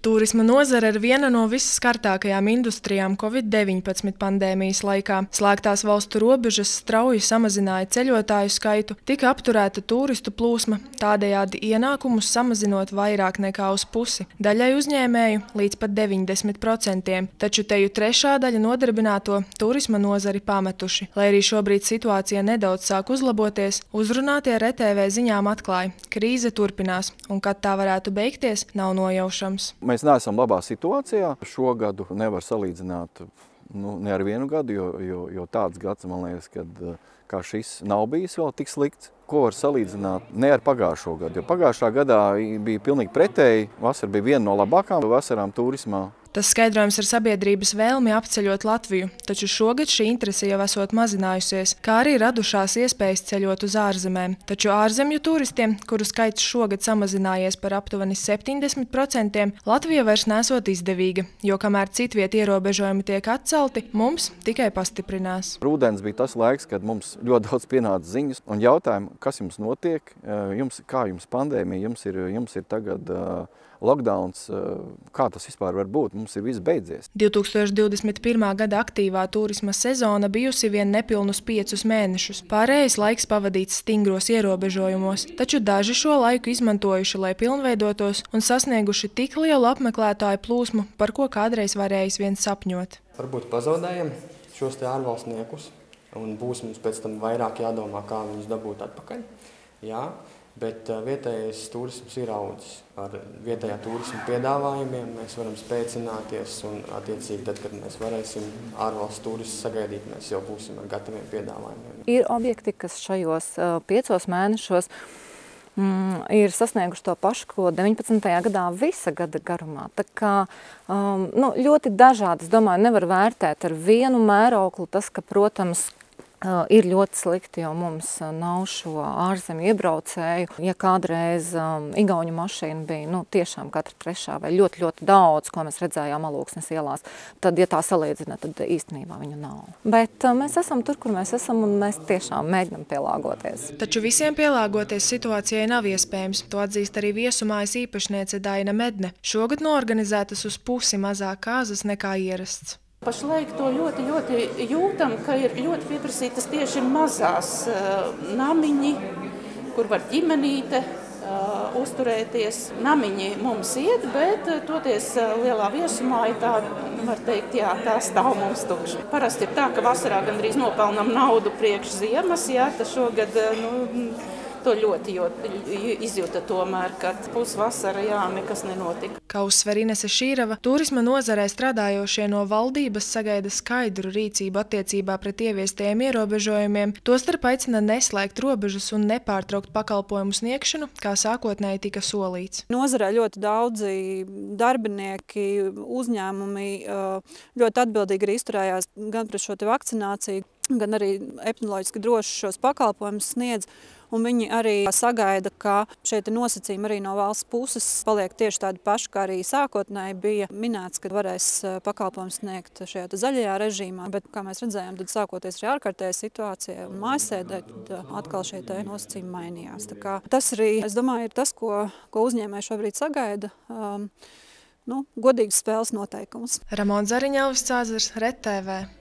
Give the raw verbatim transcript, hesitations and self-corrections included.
Tūrisma nozare ir viena no visskartākajām industrijām Covid deviņpadsmit pandēmijas laikā. Slēgtās valstu robežas strauji samazināja ceļotāju skaitu, tika apturēta tūristu plūsma, tādējādi ienākumus samazinot vairāk nekā uz pusi. Daļai uzņēmēju līdz pat deviņdesmit procentiem, taču teju trešā daļa nodarbināto turisma nozari pametuši. Lai arī šobrīd situācija nedaudz sāk uzlaboties, uzrunātie ar E T V ziņām atklāja, krīze turpinās, un kad tā varētu beigties, nav nojaušams. Mēs neesam labā situācijā. Šo gadu nevar salīdzināt nu, ne ar vienu gadu, jo, jo, jo tāds gads, man liekas, kad kā šis nav bijis vēl tik slikts. Ko var salīdzināt ne ar pagājušo gadu, jo pagājušā gadā bija pilnīgi pretēji. Vasara bija viena no labākām vasarām turismā. Tas skaidrojums ar sabiedrības vēlmi apceļot Latviju, taču šogad šī interese jau esot mazinājusies, kā arī radušās iespējas ceļot uz ārzemēm. Taču ārzemju turistiem, kuru skaits šogad samazinājies par aptuveni septiņdesmit procentiem, Latvija vairs nesot izdevīga, jo kamēr citviet ierobežojumi tiek atcelti, mums tikai pastiprinās. Rudens bija tas laiks, kad mums ļoti daudz pienāca ziņas un jautājumi, kas jums notiek, jums, kā jums pandēmija, jums ir, jums ir tagad uh, lockdowns, kā tas vispār var būt, mums ir viss beidzies. divi tūkstoši divdesmit pirmā gada aktīvā turisma sezona bijusi vien nepilnus piecus mēnešus. Pārējais laiks pavadīts stingros ierobežojumos, taču daži šo laiku izmantojuši, lai pilnveidotos un sasnieguši tik lielu apmeklētāju plūsmu, par ko kādreiz varējis vien sapņot. Varbūt pazaudējam šos te ārvalstniekus un būs mums pēc tam vairāk jādomā, kā viņus dabūt atpakaļ. Jā. Bet vietējais turisms ir audzis. Ar vietējā turisma piedāvājumiem mēs varam spēcināties un attiecīgi tad, kad mēs varēsim ārvalstu turistus sagaidīt, mēs jau būsim ar gataviem piedāvājumiem. Ir objekti, kas šajos uh, piecos mēnešos mm, ir sasnieguši to pašu, ko deviņpadsmitajā gadā visa gada garumā. Tā kā um, nu, ļoti dažādi, es domāju, nevar vērtēt ar vienu mērokli tas, ka, protams, Uh, ir ļoti slikti, jo mums uh, nav šo ārzemju iebraucēju. Ja kādreiz um, igauņu mašīna bija nu, tiešām katra trešā vai ļoti, ļoti daudz, ko mēs redzējām Alūksnes ielās, tad, ja tā salīdzina, tad īstenībā viņu nav. Bet uh, mēs esam tur, kur mēs esam, un mēs tiešām mēģinam pielāgoties. Taču visiem pielāgoties situācijai nav iespējams. To atzīst arī viesumājas īpašniece Daina Medne. Šogad noorganizētas uz pusi mazāk kāzas nekā ierasts. Pašlaik to ļoti, ļoti jūtam, ka ir ļoti pieprasītas tieši mazās uh, namiņi, kur var ģimenīte uh, uzturēties. Namiņi mums iet, bet uh, toties uh, lielā viesumāja, tā var teikt, jā, tā stāv mums tukši. Parasti ir tā, ka vasarā gandrīz nopelnam naudu priekš ziemas, jā, tad šogad, uh, nu, to ļoti izjūta tomēr, kad pusvasara, jā, nekas nenotika. Kā uzsver Inese Šīrava, turisma nozarē strādājošie no valdības sagaida skaidru rīcību attiecībā pret ieviestajiem ierobežojumiem, tostarp aicina neslēgt robežas un nepārtraukt pakalpojumu sniegšanu, kā sākotnēji tika solīts. Nozarē ļoti daudzi darbinieki, uzņēmumi ļoti atbildīgi arī izturējās gan pret šo te vakcināciju, gan arī epidemioloģiski droši šos pakalpojumus sniedz. Un viņi arī sagaida, ka šeit nosacījumi arī no valsts puses paliek tieši tādi paši, kā arī sākotnēji bija minēts, ka varēs pakalpojumus sniegt šajā zaļajā režīmā. Bet, kā mēs redzējām, tad sākoties arī ārkārtējā situācijā un mājasēdē, tad atkal šie te nosacījumi mainījās. Tā kā tas arī, es domāju, ir tas, ko, ko uzņēmēji šobrīd sagaida. Um, nu, godīgas spēles noteikumus. Ramona Zariņa, Alvis Cāzars, R E T V.